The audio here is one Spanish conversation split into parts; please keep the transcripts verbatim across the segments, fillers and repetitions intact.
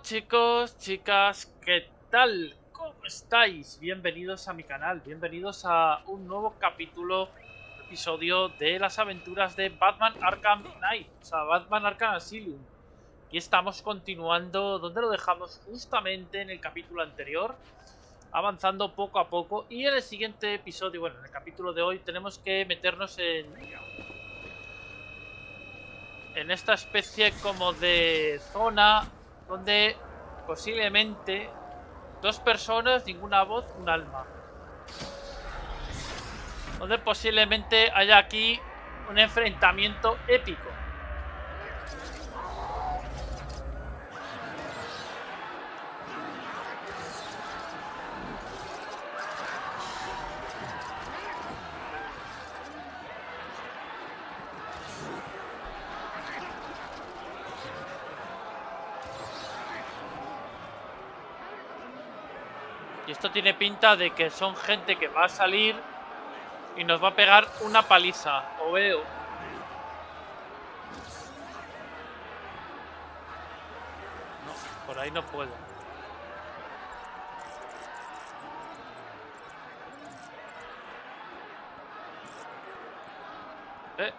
Chicos, chicas, ¿qué tal? ¿Cómo estáis? Bienvenidos a mi canal, bienvenidos a un nuevo capítulo, episodio de las aventuras de Batman Arkham Knight, o sea, Batman Arkham Asylum. Y estamos continuando donde lo dejamos justamente en el capítulo anterior, avanzando poco a poco. Y en el siguiente episodio, bueno, en el capítulo de hoy, tenemos que meternos en... en esta especie como de zona donde posiblemente dos personas, ninguna voz, un alma. Donde posiblemente haya aquí un enfrentamiento épico. Y esto tiene pinta de que son gente que va a salir y nos va a pegar una paliza, o veo. No, por ahí no puedo. Eh.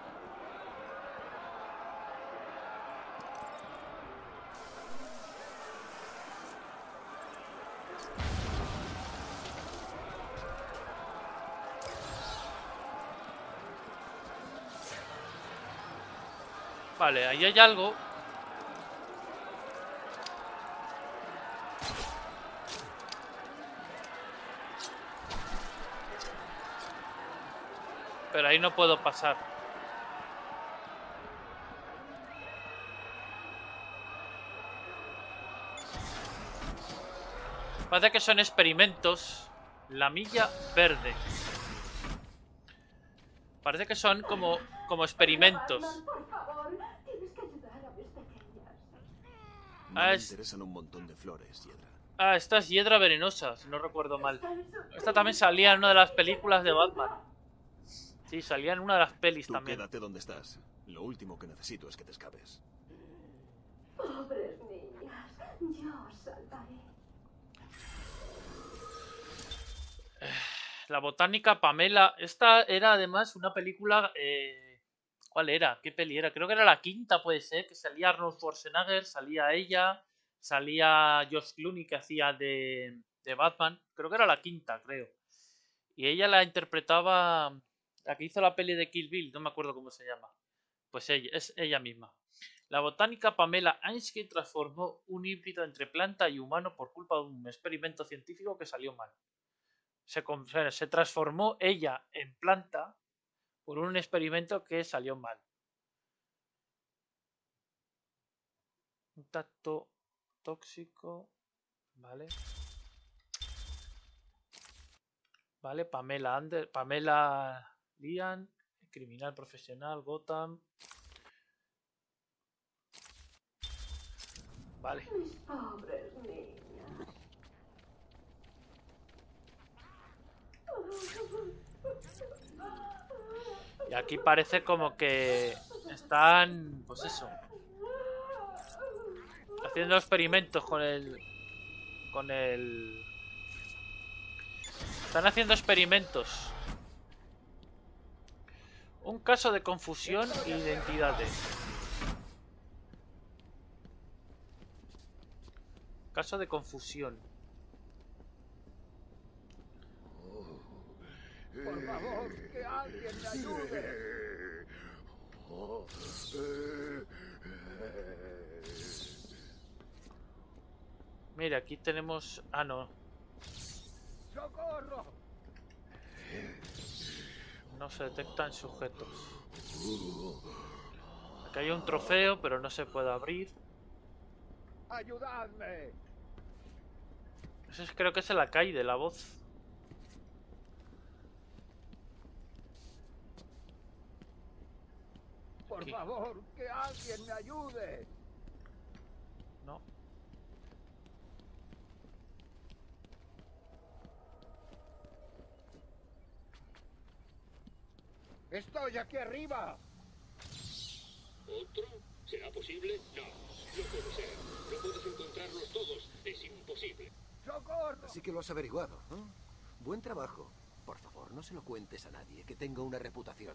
Vale, ahí hay algo. Pero ahí no puedo pasar. Parece que son experimentos. La milla verde. Parece que son como, como experimentos. Batman, por favor, tienes que ayudar a mis pequeñas. No Ah, me es... interesan un montón de flores, Hiedra. ah, esta es hiedra venenosa, si no recuerdo mal. Esta también salía en una de las películas de Batman. Sí, salía en una de las pelis Tú también. quédate donde estás. Lo último que necesito es que te escapes. Pobres niñas, yo os salvaré. La botánica Pamela. Esta era además una película... Eh... ¿Cuál era? ¿Qué peli era? Creo que era la quinta, puede ser. Que salía Arnold Schwarzenegger, salía ella, salía George Clooney que hacía de, de Batman. Creo que era la quinta, creo. Y ella la interpretaba... La que hizo la peli de Kill Bill, no me acuerdo cómo se llama. Pues ella, es ella misma. La botánica Pamela Ansky transformó un híbrido entre planta y humano por culpa de un experimento científico que salió mal. Se, se transformó ella en planta por un experimento que salió mal. Un tacto tóxico. Vale. Vale, Pamela Ander, Pamela Lian, criminal profesional, Gotham. Vale. Mis pobres niñas. Y aquí parece como que están, pues eso, haciendo experimentos con el... Con el... Están haciendo experimentos. Un caso de confusión e identidades. Caso de confusión. Por favor, que alguien me ayude. Mira, aquí tenemos... Ah, no. ¡Socorro! No se detectan sujetos. Aquí hay un trofeo, pero no se puede abrir. ¡Ayudadme! Eso es, creo que es el Akai de la voz. Por Aquí. favor, que alguien me ayude. No. Estoy aquí arriba. ¿Otro? ¿Será posible? No, no puede ser. No puedes encontrarlos todos. Es imposible. ¡Socorro! Así que lo has averiguado, ¿eh? Buen trabajo. Por favor, no se lo cuentes a nadie, que tengo una reputación.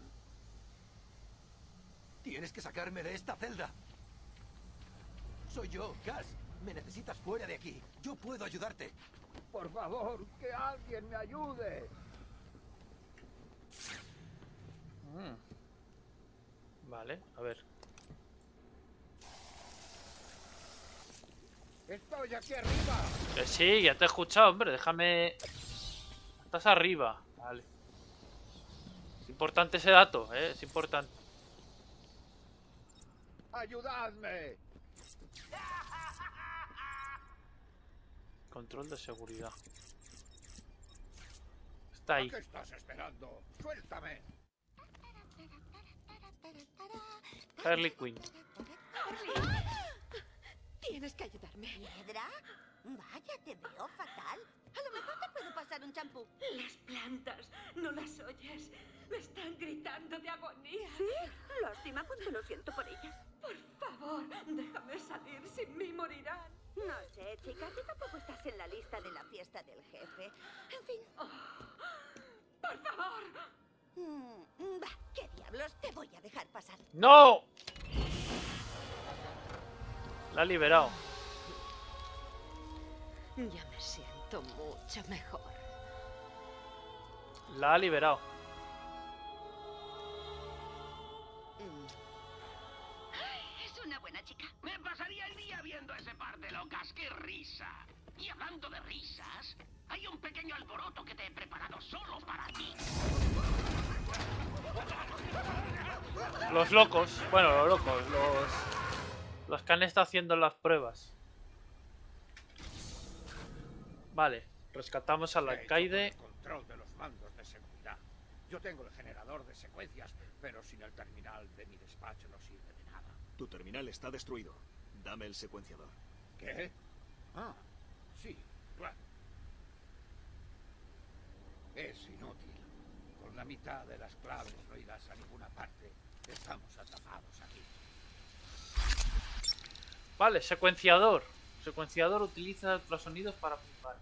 Tienes que sacarme de esta celda. Soy yo, Gus. Me necesitas fuera de aquí. Yo puedo ayudarte. Por favor, que alguien me ayude. Mm. Vale, a ver. Estoy aquí arriba. Que sí, ya te he escuchado, hombre. Déjame... Estás arriba. Vale. Es importante ese dato, ¿eh? Es importante. ¡Ayudadme! Control de seguridad. Está ahí. ¿A qué estás esperando? ¡Suéltame! Harley Quinn. Tienes que ayudarme. ¿Piedra? Vaya, te veo fatal. A lo mejor te puedo pasar un champú. Las plantas, ¿no las oyes? Me están gritando de agonía. ¿Sí? Lástima cuando lo siento por ellas. Por favor, déjame salir. Sin mí morirán. No sé, chica, tú tampoco estás en la lista de la fiesta del jefe. En fin. Oh, ¡por favor! Mm, va, ¿qué diablos? Te voy a dejar pasar. ¡No! La ha liberado. Ya me siento mucho mejor. La ha liberado. Es una buena chica. Me pasaría el día viendo a ese par de locas. ¡Qué risa! Y hablando de risas, hay un pequeño alboroto que te he preparado solo para ti. Los locos. Bueno, los locos. Los... Los que han estado haciendo las pruebas. Vale. Rescatamos al He hecho alcaide. con el control de los mandos de seguridad. Yo tengo el generador de secuencias, pero sin el terminal de mi despacho no sirve de nada. Tu terminal está destruido. Dame el secuenciador. ¿Qué? Ah, sí, claro. Es inútil. Con la mitad de las claves no irás a ninguna parte. Estamos atrapados aquí. Vale, secuenciador. Secuenciador utiliza ultrasonidos para apuntar.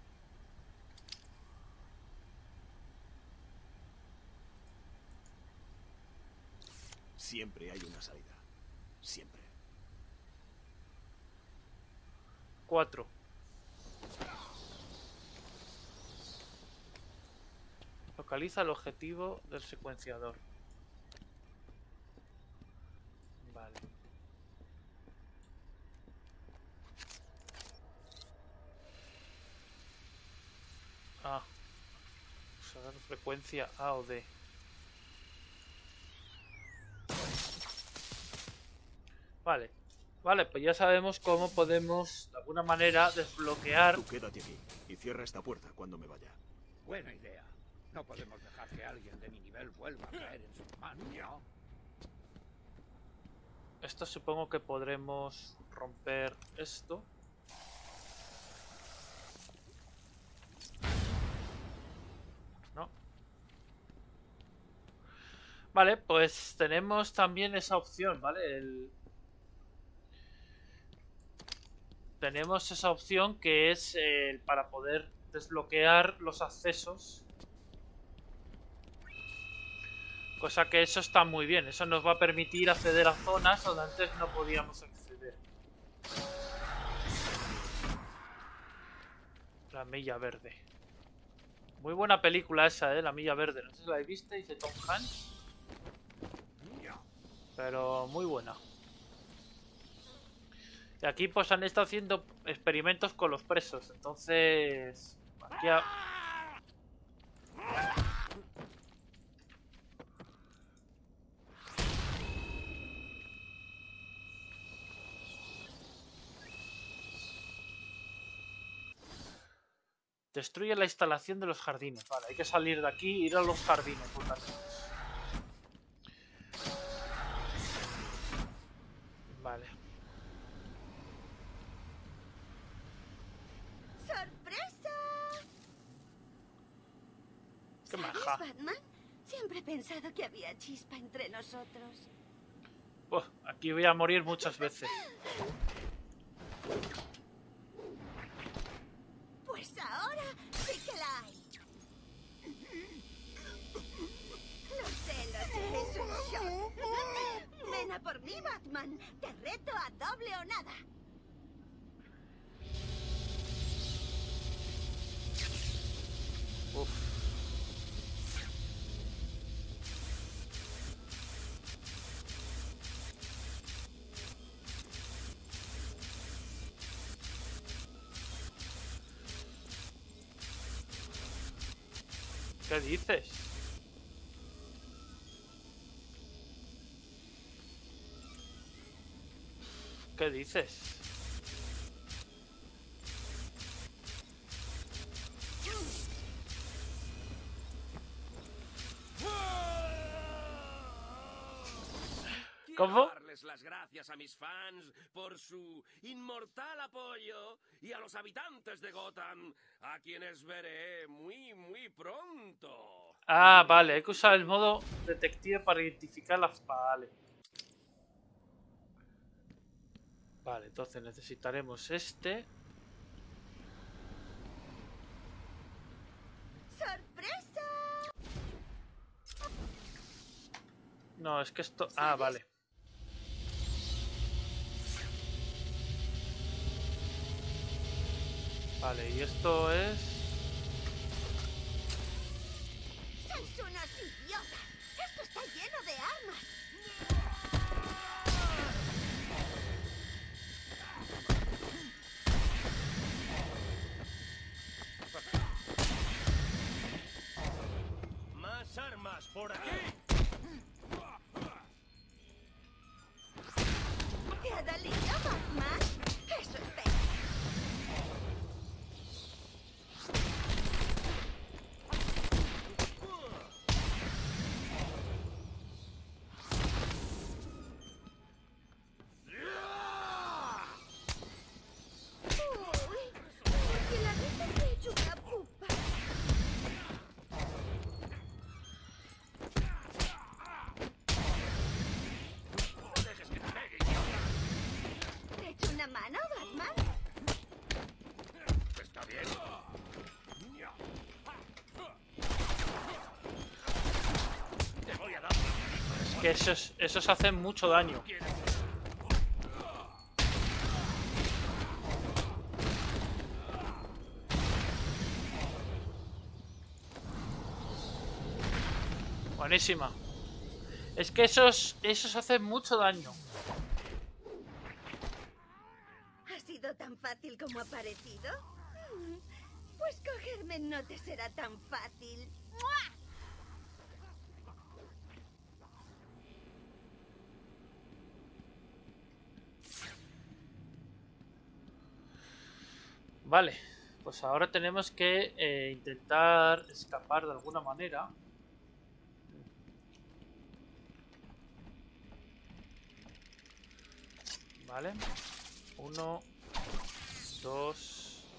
Siempre hay una salida. Siempre. Cuatro. Localiza el objetivo del secuenciador. Vale. Ah. Usar frecuencia A o D. Vale. Vale, pues ya sabemos cómo podemos, de alguna manera, desbloquear... Tú quédate aquí y cierra esta puerta cuando me vaya. Buena idea. No podemos dejar que alguien de mi nivel vuelva a caer en sus manos, ¿no? Esto supongo que podremos romper esto. No. Vale, pues tenemos también esa opción, ¿vale? El... Tenemos esa opción que es eh, para poder desbloquear los accesos. Cosa que eso está muy bien. Eso nos va a permitir acceder a zonas donde antes no podíamos acceder. La Milla Verde. Muy buena película esa, ¿eh? La Milla Verde. No sé si la visteis, de Tom Hanks. Pero muy buena. Y aquí pues han estado haciendo experimentos con los presos. Entonces... Aquí ha... Destruye la instalación de los jardines. Vale, hay que salir de aquí e ir a los jardines. Vale. ¡Sorpresa! Qué ¿Sabes, maja. Batman? Siempre he pensado que había chispa entre nosotros. Pues Aquí voy a morir muchas veces. Pues ahora sí que la hay. Lo sé, lo sé, es un shock. Ven a por mí, Batman. Te reto a doble o nada. Uf. ¿Qué dices? ¿Qué dices? ¿Cómo? Darles las gracias a mis fans por su inmortal apoyo y a los habitantes de Gotham, a quienes veré muy, muy pronto. Ah, vale, hay que usar el modo detective para identificar las... Vale. Vale, entonces necesitaremos este. ¡Sorpresa! No, es que esto... Ah, vale. Vale, y esto es... ¡Sois unos idiotas! ¡Esto está lleno de armas! ¡Más armas por aquí! ¿Te ha dolido, Batman? Eso espero. Uy, que la vista se ha hecho una pupa. ¡No dejes que te pegue, idiota! ¿Te echo una mano, Batman? ¿Está bien? Te voy a dar una paliza. Es que esos, esos hacen mucho daño. Buenísima. Es que esos, esos hacen mucho daño. ¿Ha sido tan fácil como ha parecido? Mm, Pues cogerme no te será tan fácil. ¡Mua! Vale, pues ahora tenemos que eh, intentar escapar de alguna manera. Vale. Uno, dos.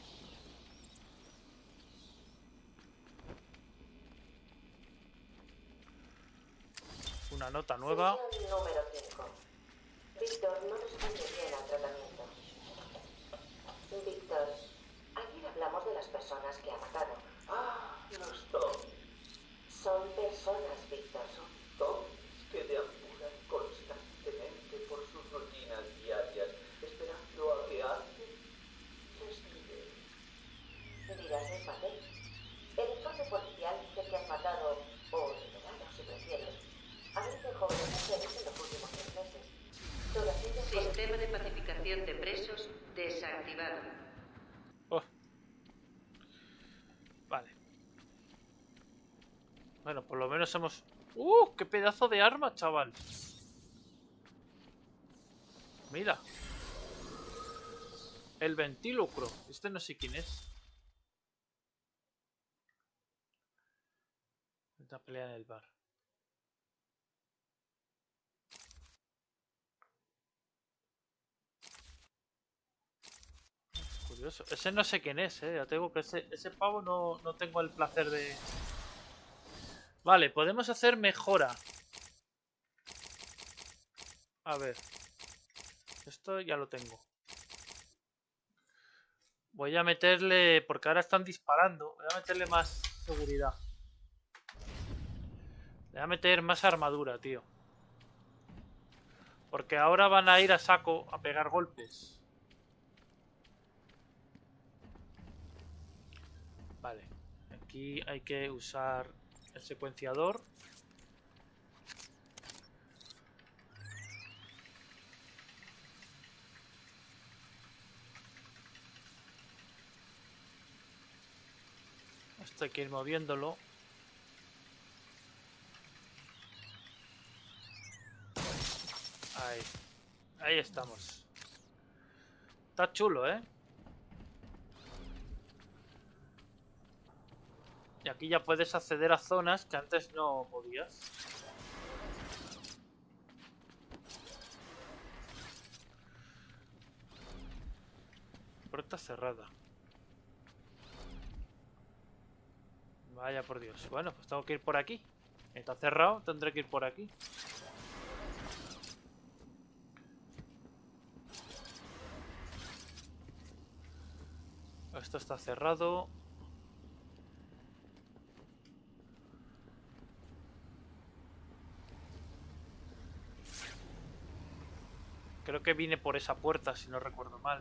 Una nota nueva. Sesión número cinco. Víctor no responde bien al tratamiento. Víctor, ayer hablamos de las personas que ha matado. Ah, los zombies. Son personas, Víctor. Son zombies que deambulan constantemente por sus rutinas diarias, esperando a que alguien les libere. Dirás es papel. El informe policial dice que has matado, o liberado si prefieres, a veinte jóvenes mujeres en los últimos tres meses. Todas ellas con- Sistema de pacificación de presos desactivado. Oh. Vale. Bueno, por lo menos hemos... ¡Uh! ¡Qué pedazo de arma, chaval! Mira. El ventílucro. Este no sé quién es. Esta pelea en el bar. Curioso. Ese no sé quién es, eh. Ya tengo que ese, ese pavo no, no tengo el placer de... Vale, podemos hacer mejora. A ver. Esto ya lo tengo. Voy a meterle... Porque ahora están disparando. Voy a meterle más seguridad. Voy a meter más armadura, tío. Porque ahora van a ir a saco a pegar golpes. Vale. Aquí hay que usar el secuenciador. Esto hay que ir moviéndolo. Ahí. Ahí estamos. Está chulo, ¿eh? Y aquí ya puedes acceder a zonas que antes no podías. Puerta cerrada. Vaya por Dios. Bueno, pues tengo que ir por aquí. Está cerrado, tendré que ir por aquí. Esto está cerrado. Creo que vine por esa puerta, si no recuerdo mal.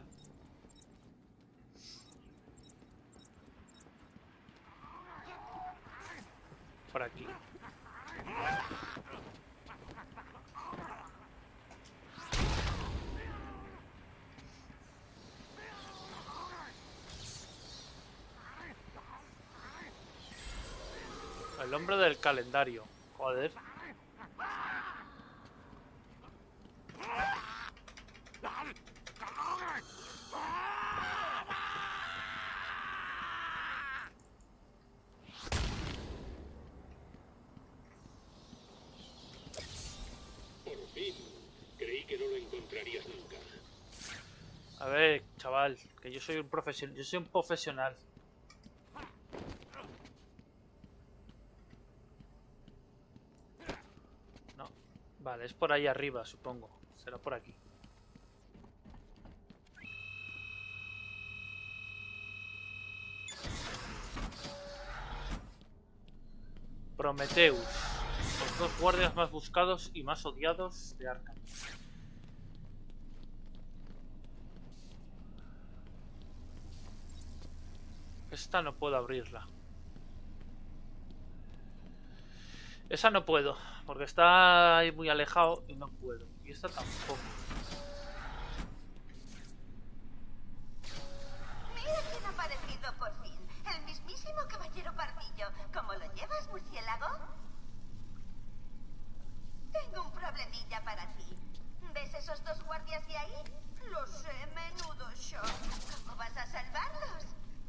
Por aquí. El hombre del calendario. Joder. Por fin. Creí que no lo encontrarías nunca. A ver, chaval, que yo soy un profesional. Yo soy un profesional. No. Vale, es por ahí arriba, supongo. Será por aquí. Prometheus. Los dos guardias más buscados y más odiados de Arkham. Esta no puedo abrirla. Esa no puedo, porque está ahí muy alejado y no puedo. Y esta tampoco. Mira quién ha aparecido por fin. El mismísimo caballero Pardillo. ¿Cómo lo llevas, murciélago? Tengo un problemilla para ti. ¿Ves esos dos guardias de ahí? Lo sé, menudo shock. ¿Cómo vas a salvarlos?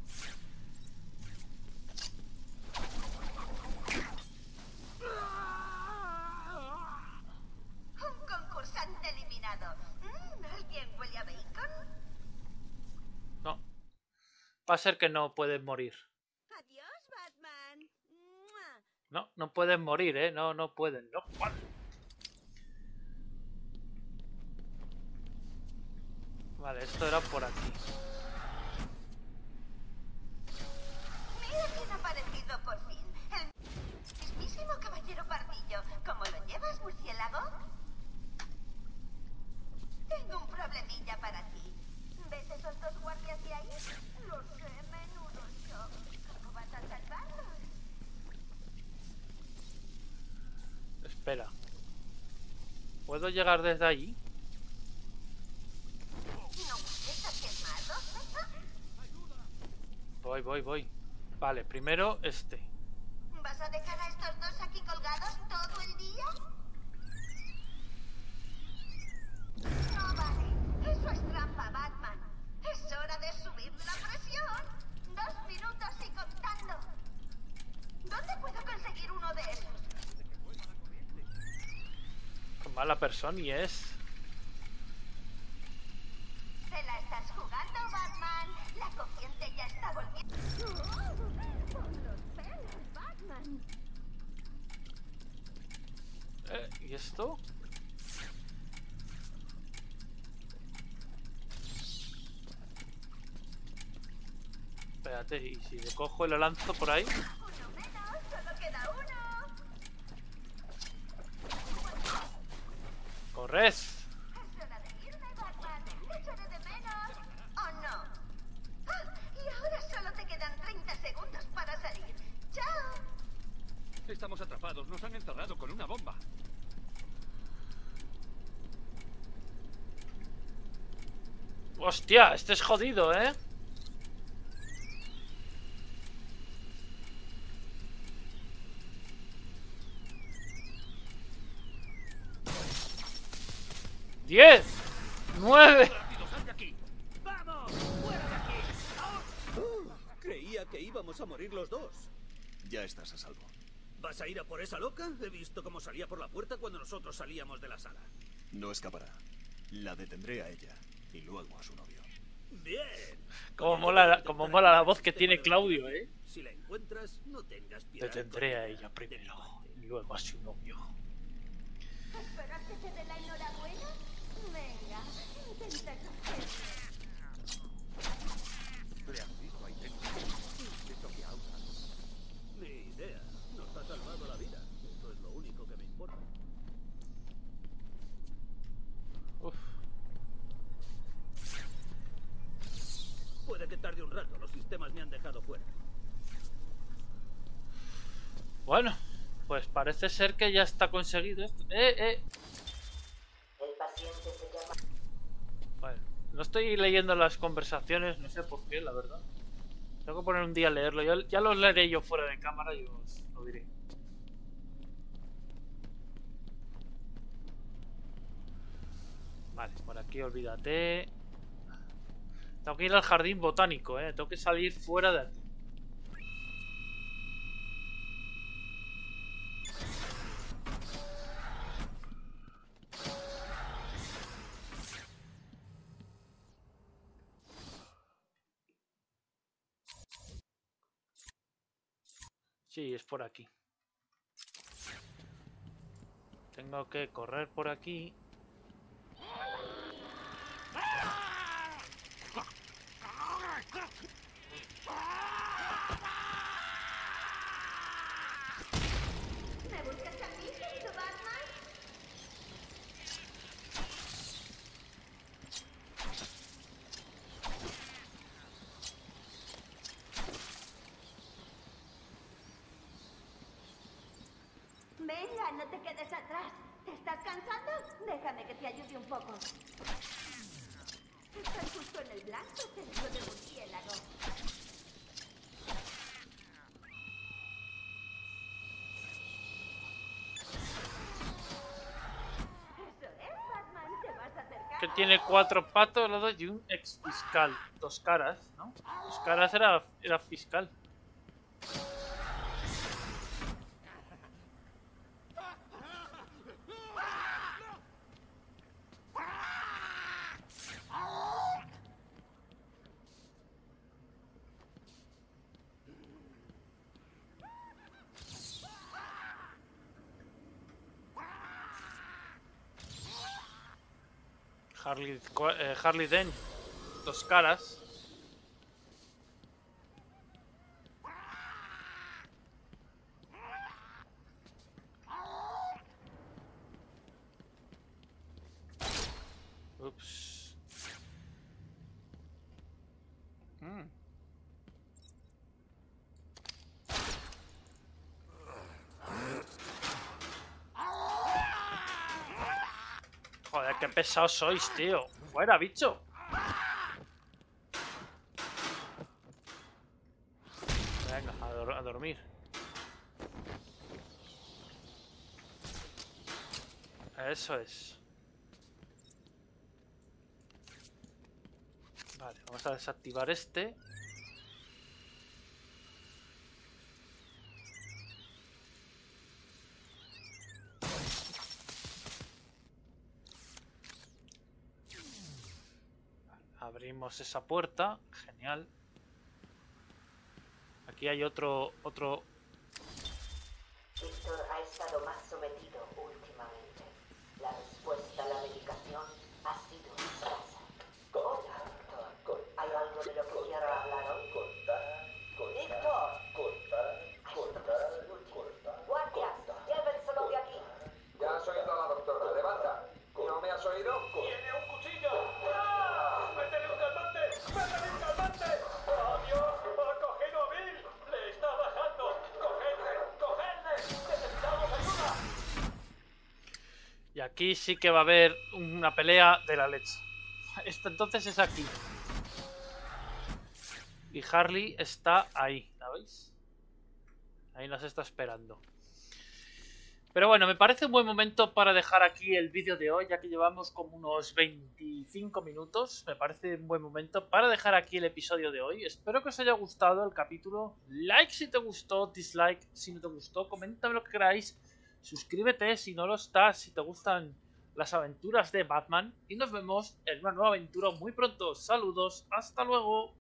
Un concursante eliminado. Mm, ¿Alguien huele a bacon? No. Va a ser que no pueden morir. Adiós, Batman. ¡Mua! No, no pueden morir, ¿eh? No, no pueden. No pueden. Vale, esto era por aquí. Mira quién ha aparecido por fin. El mismísimo caballero Pardillo. ¿Cómo lo llevas, murciélago? Tengo un problemilla para ti. ¿Ves esos dos guardias de ahí? Lo sé, menudo shock. ¿Cómo vas a salvarlos? Espera. ¿Puedo llegar desde ahí? ¿No puedes hacer más? Voy, voy, voy. Vale, primero este. ¿Vas a dejar a estos dos aquí colgados todo el día? No vale. Eso es trampa, Batman. Es hora de subir la presión. Dos minutos y contando. ¿Dónde puedo conseguir uno de esos? Qué mala persona y es. ¿Te la estás jugando, Batman? La corriente ya está volviendo. ¡Con los pelos, Batman! Eh, ¿y esto? Espérate, y si le cojo y lo lanzo por ahí. Uno menos, solo queda uno. ¡Corred! Es hora de irme, Batman. Te echaré de menos. ¿O no? Ah, y ahora solo te quedan treinta segundos para salir. ¡Chao! Estamos atrapados, nos han encerrado con una bomba. Hostia, este es jodido, ¿eh? ¡Diez! ¡Nueve! ¡Rápido, sal de aquí! ¡Vamos! ¡Fuera de aquí! Uh, creía que íbamos a morir los dos. Ya estás a salvo. ¿Vas a ir a por esa loca? He visto cómo salía por la puerta cuando nosotros salíamos de la sala. No escapará. La detendré a ella y luego a su novio. Bien. Como mola, como mola la voz que tiene Claudio, ¿eh? Si la encuentras, no tengas piedad. Detendré a ella primero y luego a su novio. ¿Esperas que te dé la enhorabuena? Venga, intenta cogerme. Le has visto ahí dentro. ¿Qué toque auga? Ni idea. Nos ha salvado la vida. Esto es lo único que me importa. Uf. Puede que tarde un rato. Los sistemas me han dejado fuera. Bueno, pues parece ser que ya está conseguido esto. ¡Eh, eh! El paciente se llama... Bueno, no estoy leyendo las conversaciones, no sé por qué, la verdad. Tengo que poner un día a leerlo. Ya, ya los leeré yo fuera de cámara y os lo diré. Vale, por aquí olvídate. Tengo que ir al jardín botánico, eh. Tengo que salir fuera de aquí. Sí, es por aquí. Tengo que correr por aquí. ¿Me buscas a mí, querido Batman? Venga, no te quedes atrás. ¿Te estás cansando? Déjame que te ayude un poco. Estás justo en el blanco, cerebro de murciélago. Eso es, Batman. Te vas a acercar. Que tiene cuatro patos los dos y un ex fiscal. Dos caras, ¿no? Dos caras era, era fiscal. Harley, eh, Harley Dent, dos caras. Ups. Mm. Joder, qué pesados sois, tío. Fuera, bicho. Venga, a, dor a dormir. Eso es. Vale, vamos a desactivar este. Abrimos esa puerta, genial. Aquí hay otro, otro... Víctor ha estado más sometido últimamente. La respuesta a la medicación ha sido escasa. Con- Hola, Víctor. con- ¿Hay algo de lo que quiera hablar hoy? Contar Y aquí sí que va a haber una pelea de la leche. Esto entonces es aquí. Y Harley está ahí, ¿la veis? Ahí nos está esperando. Pero bueno, me parece un buen momento para dejar aquí el vídeo de hoy, ya que llevamos como unos veinticinco minutos. Me parece un buen momento para dejar aquí el episodio de hoy. Espero que os haya gustado el capítulo. Like si te gustó, dislike si no te gustó, coméntame lo que queráis. Suscríbete si no lo estás, si te gustan las aventuras de Batman. Y nos vemos en una nueva aventura muy pronto. Saludos, hasta luego.